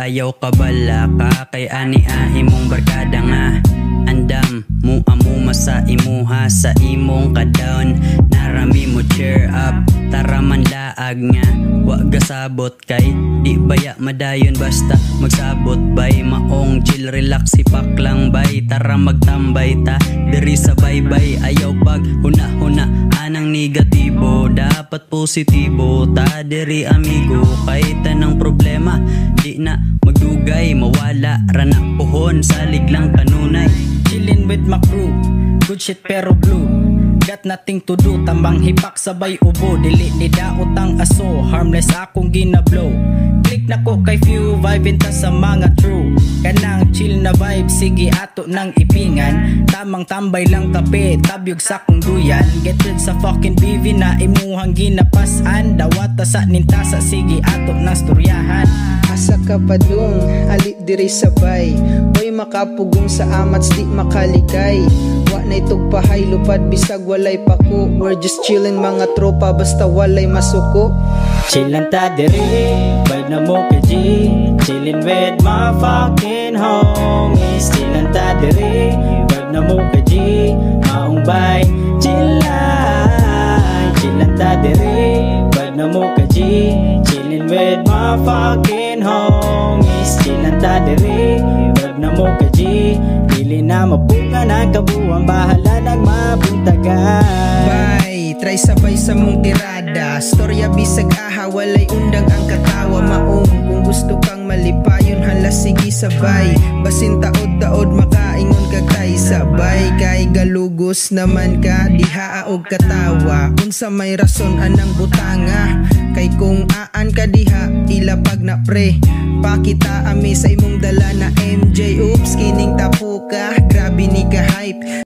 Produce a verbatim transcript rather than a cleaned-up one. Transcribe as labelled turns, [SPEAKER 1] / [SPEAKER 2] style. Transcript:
[SPEAKER 1] ayaw ka bala ka kay ani ah imong barkada nga andam mu amo sa imuha sa imong ka-down narami mo cheer up tara man laag nga wa gasabot kay di baya madayon basta magsabot bay maong chill relax sipak lang bay tara magtambay ta diri sa baybay ayaw pag huna-huna anang negatibo dapat positibo ta diri amigo kay tanang problema di na magdugay mawala rana pohon salig lang kanunay
[SPEAKER 2] chillin' with my crew good shit pero blue got nothing to do tambang hipak sabay ubo dili ni daot ang aso harmless akong ginablow click na ko kay few vibe ta sa mga true kanang chill na vibe sige ato nang ipingan tamang tambay lang kape tabyog sa kong duyan get rid sa fucking B V na imuhang ginapasan dawat ta sa nintasa sige ato nang storyahan
[SPEAKER 3] asa ka padung ali diri sabay oy makapugong sa amats di makaligay wa na itugpahay lupad bisag walay pako we're just chillin' mga tropa basta walay masuko
[SPEAKER 2] chillin' ta diri vibe na mo ka G chillin' with my fucking homies chillin' ta diri vibe na mo ka G maong bay chillin' chillin' ta diri vibe na mo ka G chillin' with my fucking homies chillin' ta diri vibe na mo ka G dili na mapunga na kabuang bahala nagmabuntagan
[SPEAKER 3] bye try sabay sa mong tirada storya bisag aha walay undang ang katawa maong kung gusto kang malipayon hala sige sabay basin taod-taod makaingon ka kay sabay kay galugos naman ka diha og katawa unsa may rason anang butanga kay kung aan ka diha ilapag na pre pakita ami sa imong dala na M J oops kining tapo ka grabe ni ka hype